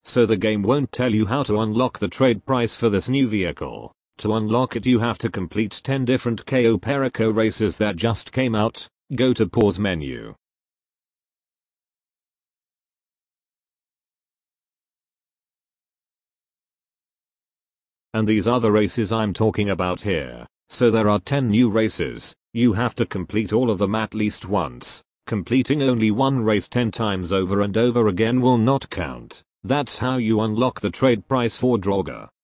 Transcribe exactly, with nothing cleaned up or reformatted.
so the game won't tell you how to unlock the trade price for this new vehicle. To unlock it you have to complete ten different K O Perico races that just came out. Go to pause menu. And these are the races I'm talking about here. So there are ten new races. You have to complete all of them at least once. Completing only one race ten times over and over again will not count. That's how you unlock the trade price for Draugur.